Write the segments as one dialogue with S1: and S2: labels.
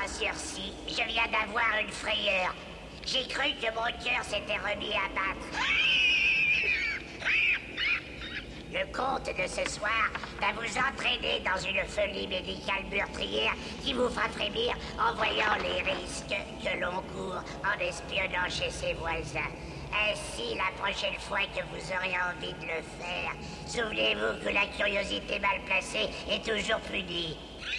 S1: en sursis. Je viens d'avoir une frayeur. J'ai cru que mon cœur s'était remis à battre. Le conte de ce soir va vous entraîner dans une folie médicale meurtrière qui vous fera frémir en voyant les risques que l'on court en espionnant chez ses voisins. Ainsi, la prochaine fois que vous aurez envie de le faire, souvenez-vous que la curiosité mal placée est toujours punie.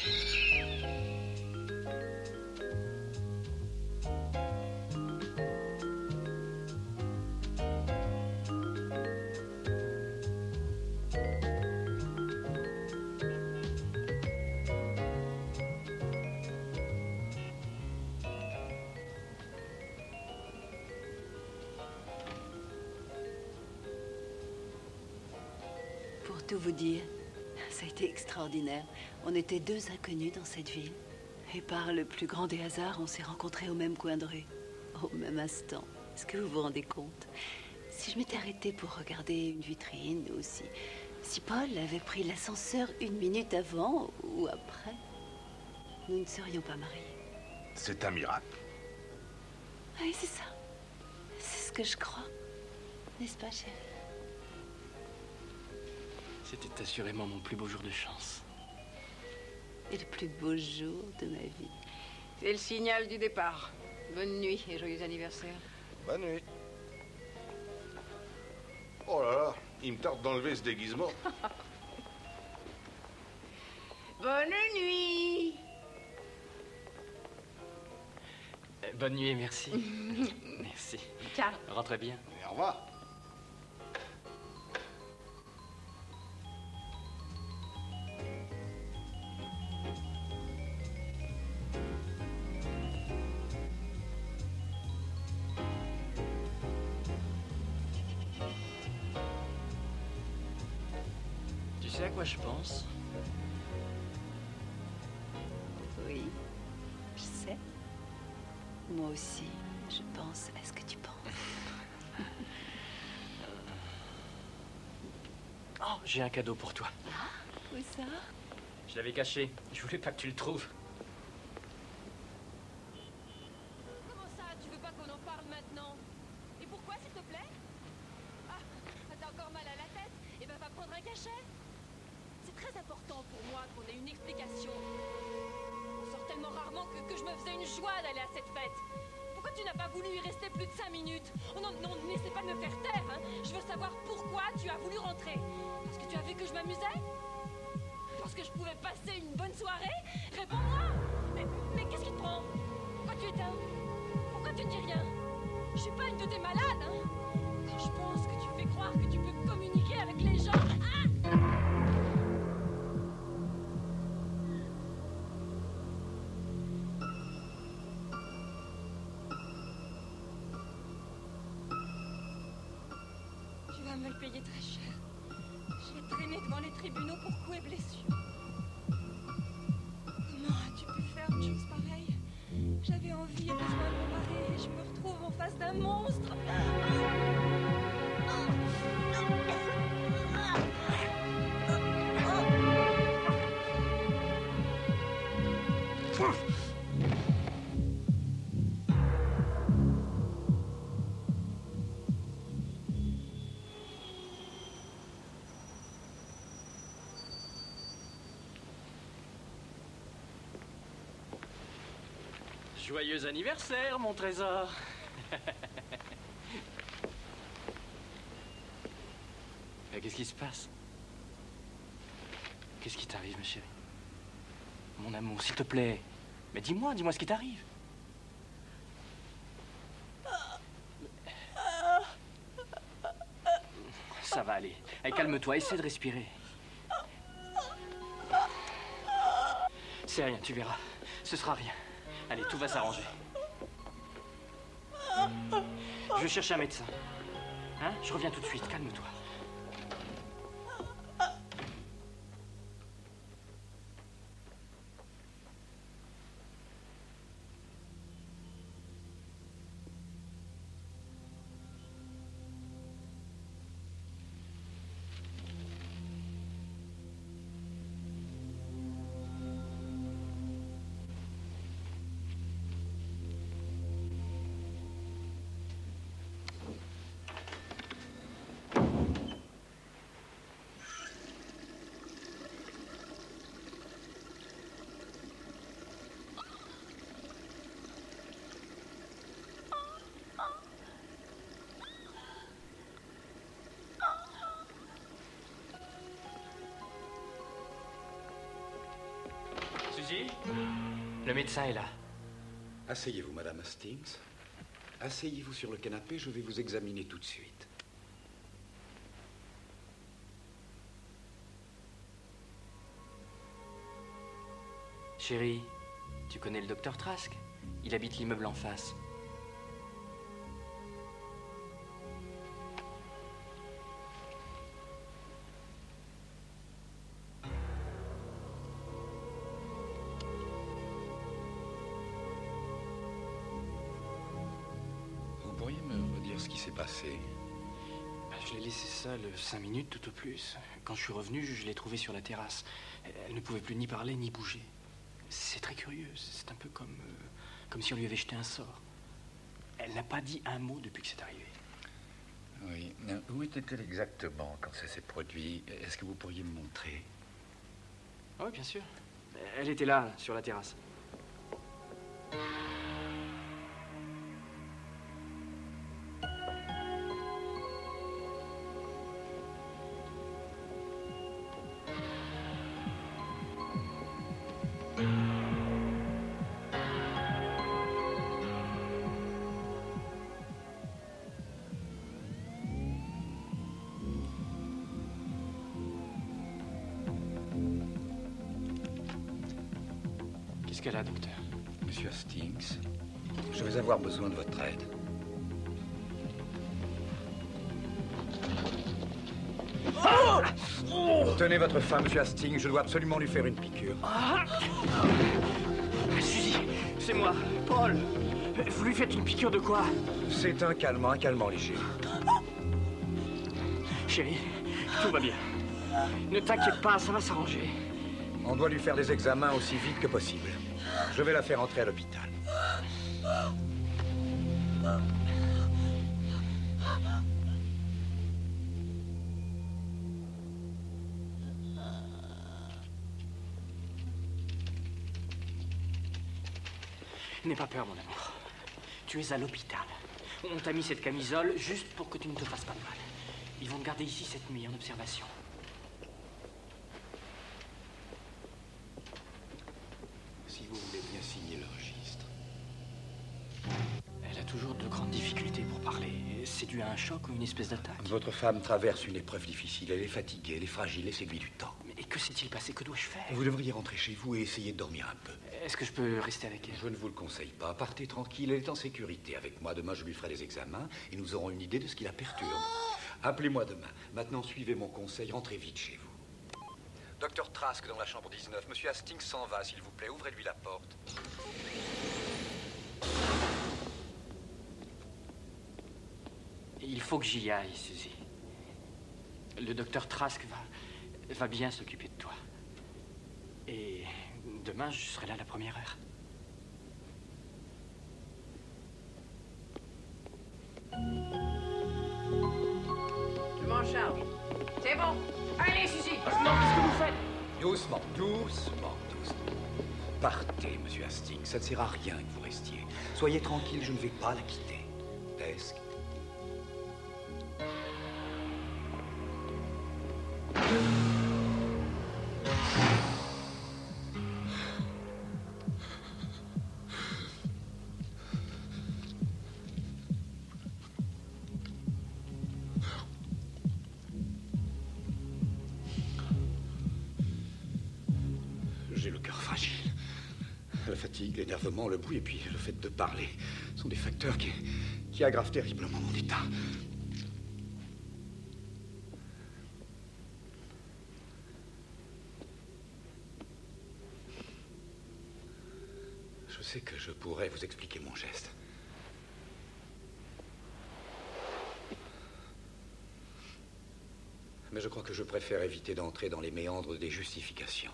S2: Pour tout vous dire, ça a été extraordinaire. On était deux inconnus dans cette ville. Et par le plus grand des hasards, on s'est rencontrés au même coin de rue. Au même instant. Est-ce que vous vous rendez compte? Si je m'étais arrêtée pour regarder une vitrine, ou si Paul avait pris l'ascenseur 1 minute avant ou après, nous ne serions pas mariés.
S3: C'est un miracle.
S2: Oui, c'est ça. C'est ce que je crois. N'est-ce pas, chérie?
S4: C'était assurément mon plus beau jour de chance.
S2: Et le plus beau jour de ma vie.
S5: C'est le signal du départ. Bonne nuit et joyeux anniversaire.
S3: Bonne nuit. Oh là là, il me tarde d'enlever ce déguisement.
S5: Bonne nuit.
S4: Bonne nuit et merci. Merci.
S5: Ciao.
S4: Rentrez bien.
S3: Et au revoir.
S4: Tu sais à quoi je pense?
S2: Oui, je sais. Moi aussi, je pense à ce que tu penses.
S4: Oh, j'ai un cadeau pour toi.
S2: Ah, où ça?
S4: Je l'avais caché. Je voulais pas que tu le trouves.
S6: Comment ça, tu veux pas qu'on en parle maintenant? Et pourquoi, s'il te plaît? Ah, t'as encore mal à la tête? Eh ben, va prendre un cachet. C'est très important pour moi qu'on ait une explication. On sort tellement rarement que je me faisais une joie d'aller à cette fête. Pourquoi tu n'as pas voulu y rester plus de 5 minutes? Oh non, non, n'essaie pas de me faire taire, hein. Je veux savoir pourquoi tu as voulu rentrer. Parce que tu as vu que je m'amusais? Parce que je pouvais passer une bonne soirée? Réponds-moi! Mais qu'est-ce qui te prend? Pourquoi tu éteins? Pourquoi tu ne dis rien? Je suis pas une de tes malades, hein. Quand je pense que tu fais croire que tu peux communiquer avec les gens... Ah! Tu vas me le payer très cher. J'ai traîné devant les tribunaux pour coups et blessures. Comment as-tu pu faire une chose pareille? J'avais envie et besoin de me marier et je me retrouve en face d'un monstre.
S4: Joyeux anniversaire, mon trésor. Mais qu'est-ce qui se passe? Qu'est-ce qui t'arrive, ma chérie? Mon amour, s'il te plaît. Mais dis-moi ce qui t'arrive. Ça va aller. Allez, calme-toi, essaie de respirer. C'est rien, tu verras. Ce sera rien. Allez, tout va s'arranger. Je vais chercher un médecin. Hein? Je reviens tout de suite, calme-toi. Le médecin est là.
S7: Asseyez-vous, Madame Hastings. Asseyez-vous sur le canapé, je vais vous examiner tout de suite.
S4: Chérie, tu connais le docteur Trask? Il habite l'immeuble en face.
S7: Vous pourriez me redire ce qui s'est passé?
S4: Je l'ai laissée seule 5 minutes tout au plus. Quand je suis revenu, je l'ai trouvée sur la terrasse. Elle ne pouvait plus ni parler ni bouger. C'est très curieux. C'est un peu comme si on lui avait jeté un sort. Elle n'a pas dit un mot depuis que c'est arrivé.
S7: Oui. Où était-elle exactement quand ça s'est produit? Est-ce que vous pourriez me montrer?
S4: Oui, bien sûr. Elle était là, sur la terrasse. Qu'est-ce qu'elle a, docteur?
S7: Monsieur Hastings, je vais avoir besoin de votre aide. Tenez votre femme, Monsieur Hastings, je dois absolument lui faire une piqûre.
S4: Suzy, c'est moi, Paul. Vous lui faites une piqûre de quoi?
S7: C'est un calmant léger.
S4: Chérie, tout va bien. Ne t'inquiète pas, ça va s'arranger.
S7: On doit lui faire des examens aussi vite que possible. Je vais la faire entrer à l'hôpital.
S4: N'aie pas peur, mon amour. Tu es à l'hôpital. On t'a mis cette camisole juste pour que tu ne te fasses pas de mal. Ils vont te garder ici cette nuit en observation.
S7: Si vous voulez bien signer le registre.
S4: Elle a toujours de grandes difficultés pour parler. C'est dû à un choc ou une espèce d'attaque?
S7: Votre femme traverse une épreuve difficile. Elle est fatiguée, elle est fragile et c'est lui du temps.
S4: Mais que s'est-il passé? Que dois-je faire?
S7: Vous devriez rentrer chez vous et essayer de dormir un peu.
S4: Est-ce que je peux rester avec elle?
S7: Je ne vous le conseille pas. Partez tranquille, elle est en sécurité avec moi. Demain, je lui ferai des examens et nous aurons une idée de ce qui la perturbe. Appelez-moi demain. Maintenant, suivez mon conseil, rentrez vite chez vous. Docteur Trask dans la chambre 19. Monsieur Hastings s'en va, s'il vous plaît. Ouvrez-lui la porte.
S4: Il faut que j'y aille, Suzy. Le docteur Trask va bien s'occuper de toi. Et demain, je serai là à la première heure.
S5: Je m'en charge. C'est bon. Allez, Suzy.
S4: Non, qu'est-ce que vous faites?
S7: Doucement, doucement. Partez, monsieur Hastings. Ça ne sert à rien que vous restiez. Soyez tranquille, je ne vais pas la quitter. Desk. J'ai le cœur fragile. La fatigue, l'énervement, le bruit et puis le fait de parler sont des facteurs qui aggravent terriblement mon état. Je sais que je pourrais vous expliquer mon geste. Mais je crois que je préfère éviter d'entrer dans les méandres des justifications.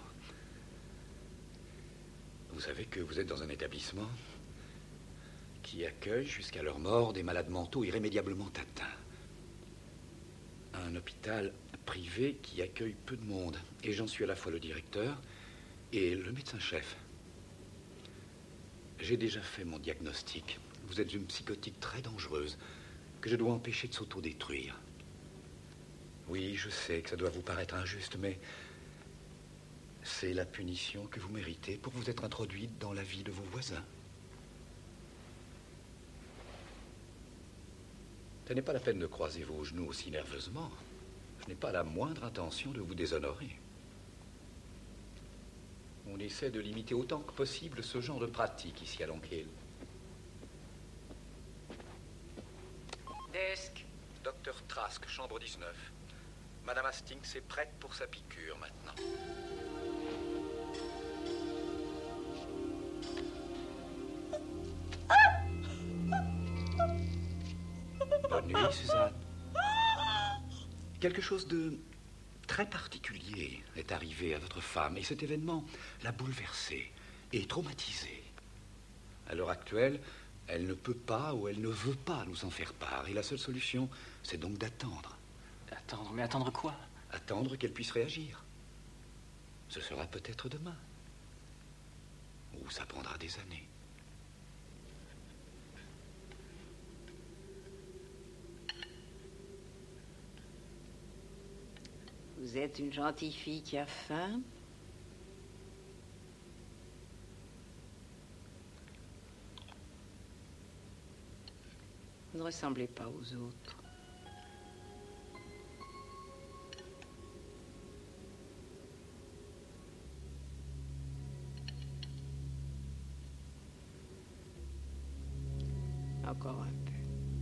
S7: Vous savez que vous êtes dans un établissement qui accueille jusqu'à leur mort des malades mentaux irrémédiablement atteints. Un hôpital privé qui accueille peu de monde. Et j'en suis à la fois le directeur et le médecin-chef. J'ai déjà fait mon diagnostic. Vous êtes une psychotique très dangereuse que je dois empêcher de s'autodétruire. Oui, je sais que ça doit vous paraître injuste, mais C'est la punition que vous méritez pour vous être introduite dans la vie de vos voisins. Ce n'est pas la peine de croiser vos genoux aussi nerveusement. Je n'ai pas la moindre intention de vous déshonorer. On essaie de limiter autant que possible ce genre de pratique ici à Long Hill.
S5: Desk.
S7: Docteur Trask, chambre 19. Madame Hastings est prête pour sa piqûre maintenant. Bonne nuit, Suzanne. Quelque chose de très particulier est arrivé à votre femme et cet événement l'a bouleversée et traumatisée. À l'heure actuelle, elle ne peut pas ou elle ne veut pas nous en faire part. Et la seule solution, c'est donc d'attendre.
S4: Attendre? Mais attendre quoi?
S7: Attendre qu'elle puisse réagir. Ce sera peut-être demain. Ou ça prendra des années.
S5: Vous êtes une gentille fille qui a faim. Vous ne ressemblez pas aux autres. Encore un peu.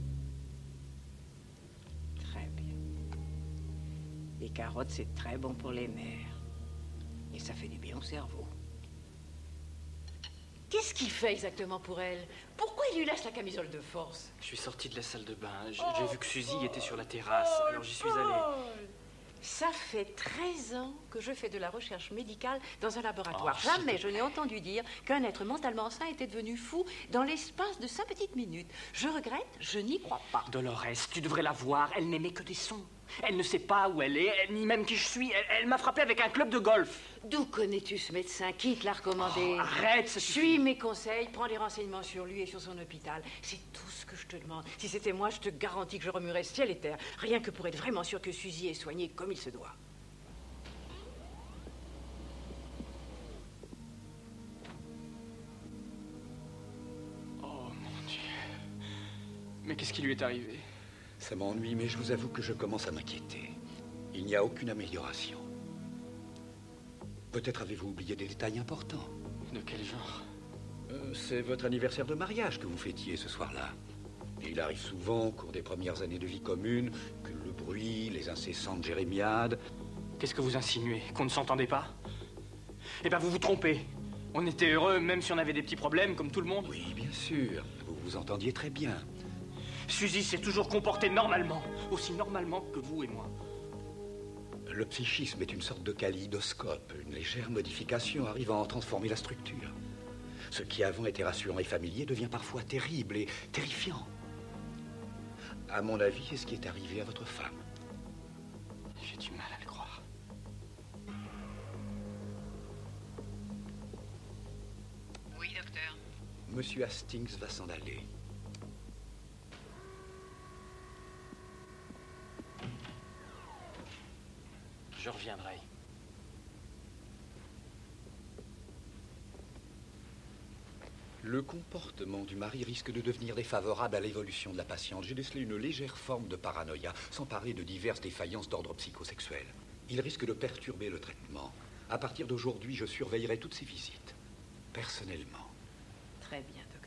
S5: Très bien. Les carottes, c'est très bon pour les nerfs. Et ça fait du bien au cerveau.
S8: Qu'est-ce qu'il fait exactement pour elle? Pourquoi il lui laisse la camisole de force?
S4: Je suis sorti de la salle de bain. J'ai vu que Suzy était sur la terrasse, alors j'y suis allé.
S8: Ça fait 13 ans que je fais de la recherche médicale dans un laboratoire.
S4: Oh,
S8: Jamais je n'ai entendu dire qu'un être mentalement sain était devenu fou dans l'espace de 5 petites minutes. Je regrette, je n'y crois pas.
S4: Dolores, tu devrais la voir. Elle n'aimait que des sons. Elle ne sait pas où elle est, ni même qui je suis. Elle m'a frappé avec un club de golf.
S8: D'où connais-tu ce médecin? Qui te l'a recommandé?
S4: Oh, arrête, ça
S8: Suis
S4: suffit.
S8: mes conseils, prends des renseignements sur lui et sur son hôpital. C'est tout ce que je te demande. Si c'était moi, je te garantis que je remuerais ciel et terre, rien que pour être vraiment sûr que Suzy est soignée comme il se doit.
S4: Oh, mon Dieu. Mais qu'est-ce qui lui est arrivé?
S7: Ça m'ennuie, mais je vous avoue que je commence à m'inquiéter. Il n'y a aucune amélioration. Peut-être avez-vous oublié des détails importants.
S4: De quel genre?
S7: C'est votre anniversaire de mariage que vous fêtiez ce soir-là. Et il arrive souvent, au cours des premières années de vie commune, que le bruit, les incessantes jérémiades...
S4: Qu'est-ce que vous insinuez? Qu'on ne s'entendait pas? Eh bien, vous vous trompez. On était heureux, même si on avait des petits problèmes, comme tout le monde.
S7: Oui, bien sûr. Vous vous entendiez très bien.
S4: Suzy s'est toujours comportée normalement. Aussi normalement que vous et moi.
S7: Le psychisme est une sorte de kaléidoscope. Une légère modification arrive à en transformer la structure. Ce qui avant était rassurant et familier devient parfois terrible et terrifiant. À mon avis, c'est ce qui est arrivé à votre femme.
S4: J'ai du mal à le croire.
S5: Oui, docteur.
S7: Monsieur Hastings va s'en aller.
S4: Je reviendrai.
S7: Le comportement du mari risque de devenir défavorable à l'évolution de la patiente. J'ai décelé une légère forme de paranoïa, sans parler de diverses défaillances d'ordre psychosexuel. Il risque de perturber le traitement. À partir d'aujourd'hui, je surveillerai toutes ses visites, personnellement.
S8: Très bien, docteur.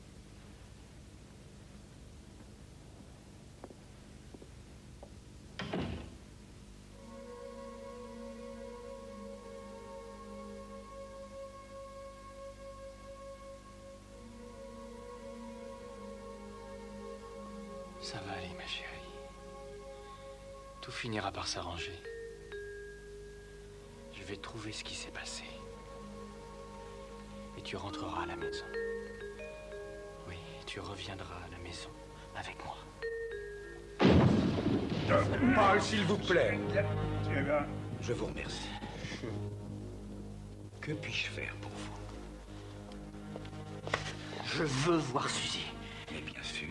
S4: Ça va aller, ma chérie. Tout finira par s'arranger. Je vais trouver ce qui s'est passé. Et tu rentreras à la maison. Oui, tu reviendras à la maison avec moi.
S7: Paul, s'il vous plaît. Je vous remercie. Que puis-je faire pour vous?
S4: Je veux voir Suzy.
S7: Mais bien sûr.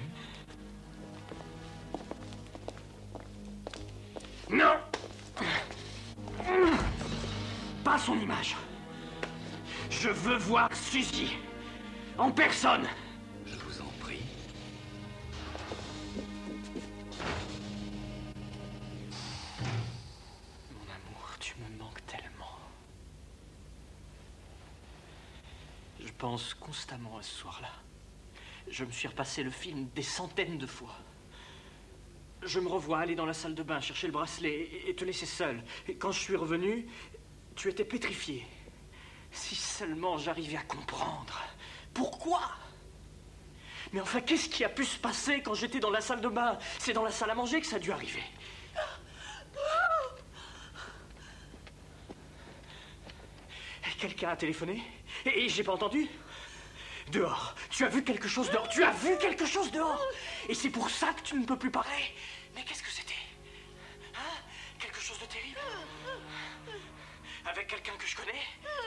S4: Non! Pas son image. Je veux voir Suzy. En personne.
S7: Je vous en prie.
S4: Mon amour, tu me manques tellement. Je pense constamment à ce soir-là. Je me suis repassé le film des centaines de fois. Je me revois aller dans la salle de bain, chercher le bracelet et te laisser seul. Et quand je suis revenu, tu étais pétrifié. Si seulement j'arrivais à comprendre. Pourquoi? Mais enfin, qu'est-ce qui a pu se passer quand j'étais dans la salle de bain? C'est dans la salle à manger que ça a dû arriver. Quelqu'un a téléphoné? Et j'ai pas entendu? Dehors. Tu as vu quelque chose dehors? Tu as vu quelque chose dehors? Et c'est pour ça que tu ne peux plus parler? Mais qu'est-ce que c'était? Hein? Quelque chose de terrible? Avec quelqu'un que je connais?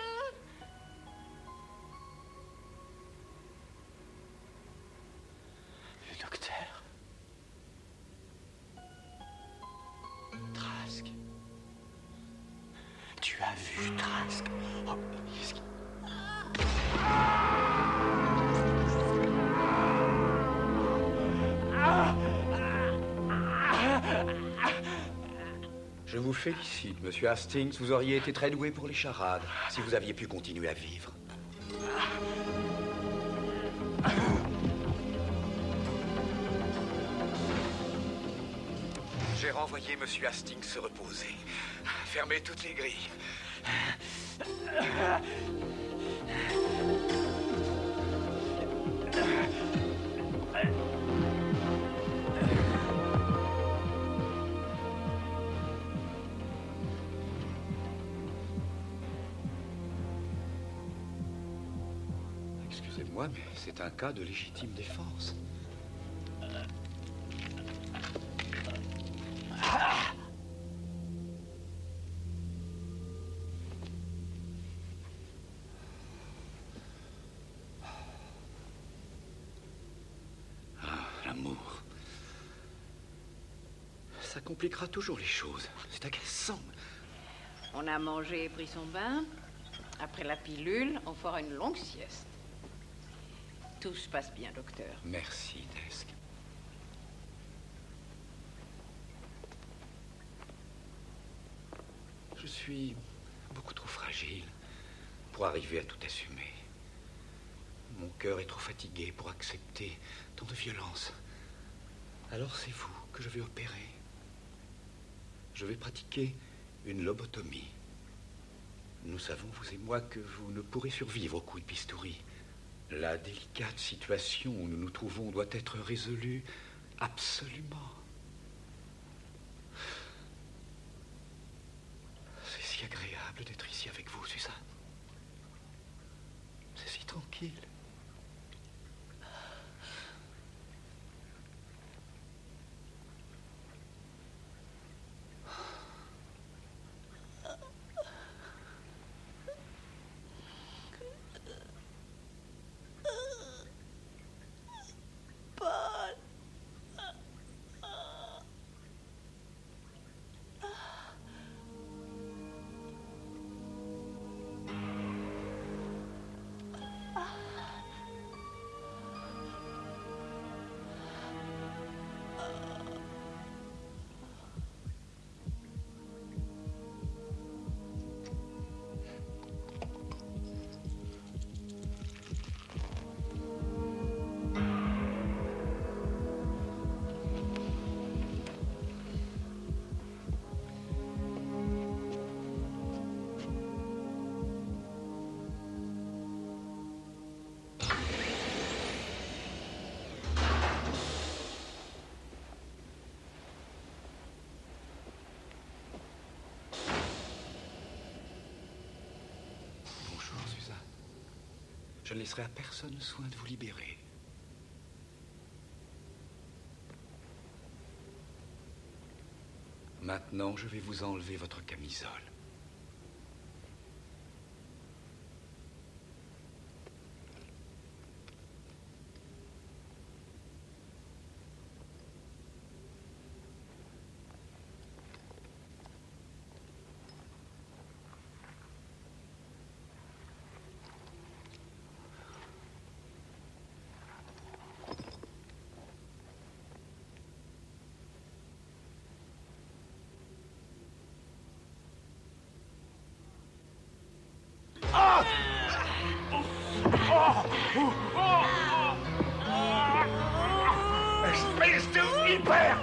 S4: Le docteur? Trask? Tu as vu Trask? Oh, qu'est-ce qui...
S7: Je vous félicite, monsieur Hastings. Vous auriez été très doué pour les charades, si vous aviez pu continuer à vivre. J'ai renvoyé monsieur Hastings se reposer. Fermez toutes les grilles. Excusez-moi, mais c'est un cas de légitime défense. L'amour. Ça compliquera toujours les choses. C'est agaçant.
S8: On a mangé et pris son bain. Après la pilule, on fera une longue sieste. Tout se passe bien, docteur.
S7: Merci, Desk. Je suis beaucoup trop fragile pour arriver à tout assumer. Mon cœur est trop fatigué pour accepter tant de violence. Alors c'est vous que je vais opérer. Je vais pratiquer une lobotomie. Nous savons, vous et moi, que vous ne pourrez survivre au coup de bistouri. La délicate situation où nous nous trouvons doit être résolue absolument. C'est si agréable d'être ici avec vous, Suzanne. C'est si tranquille. Je ne laisserai à personne le soin de vous libérer. Maintenant, je vais vous enlever votre camisole.
S3: Espèce de hyper!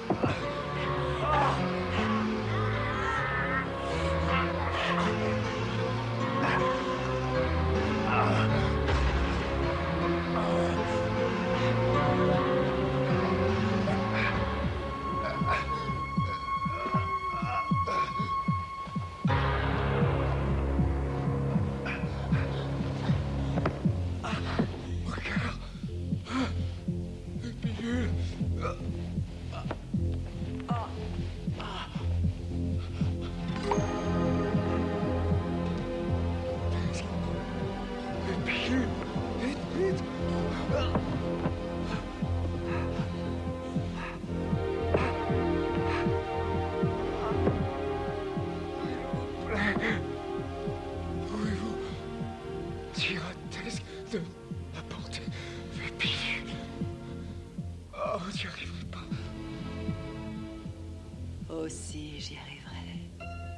S2: Aussi, j'y arriverai.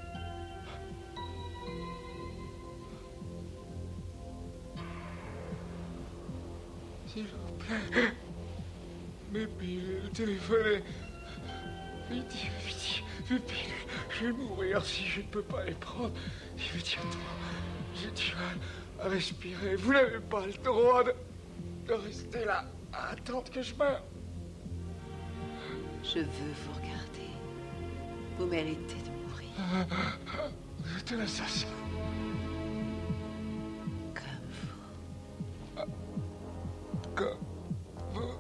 S9: S'il vous plaît. Mes pilules, le téléphone est... Vite, je vais mourir si je ne peux pas les prendre. Immédiatement. J'ai du mal à respirer. Vous n'avez pas le droit de rester là à attendre que je meure.
S2: Je veux vous regarder. Vous méritez de mourir.
S9: Vous êtes un assassin.
S2: Comme vous.
S9: Comme vous.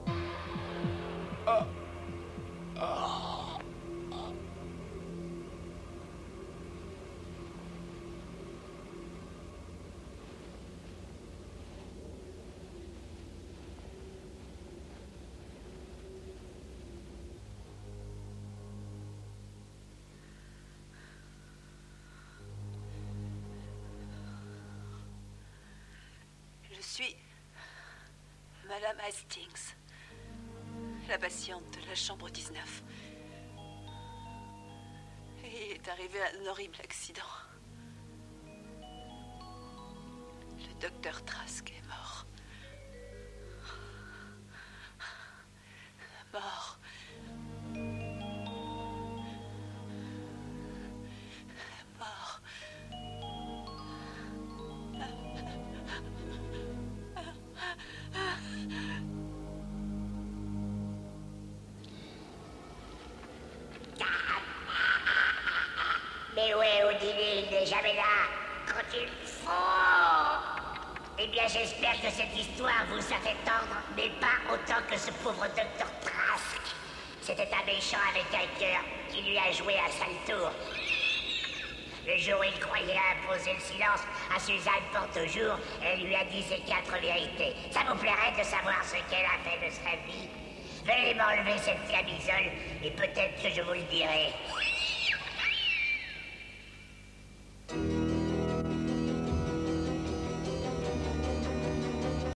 S2: Je suis Madame Hastings, la patiente de la chambre 19. Et il est arrivé un horrible accident. Le docteur Trask est mort. Mort. Mort.
S1: Mais ouais, Houdini, il n'est jamais là quand il faut. Eh bien, j'espère que cette histoire vous a fait tendre, mais pas autant que ce pauvre docteur Trask. C'était un méchant avec un cœur qui lui a joué un sale tour. Le jour où il croyait imposer le silence à Suzanne pour toujours, elle lui a dit ses 4 vérités. Ça vous plairait de savoir ce qu'elle a fait de sa vie? Veuillez m'enlever cette camisole et peut-être que je vous le dirai.